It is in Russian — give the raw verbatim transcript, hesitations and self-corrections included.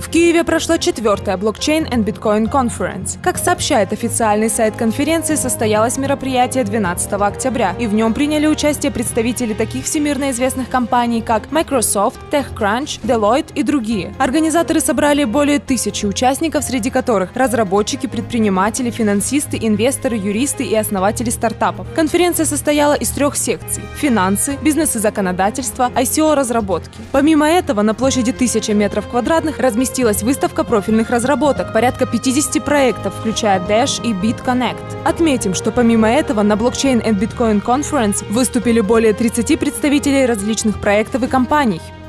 Киеве прошла четвертая Blockchain and Bitcoin Conference. Как сообщает официальный сайт конференции, состоялось мероприятие двенадцатого октября, и в нем приняли участие представители таких всемирно известных компаний, как Microsoft, TechCrunch, Deloitte и другие. Организаторы собрали более тысячи участников, среди которых разработчики, предприниматели, финансисты, инвесторы, юристы и основатели стартапов. Конференция состояла из трех секций – финансы, бизнес и законодательство, ай си о-разработки. Помимо этого, на площади тысячи метров квадратных разместилась выставка профильных разработок, порядка пятидесяти проектов, включая Dash и BitConnect. Отметим, что помимо этого на Blockchain and Bitcoin Conference выступили более тридцати представителей различных проектов и компаний.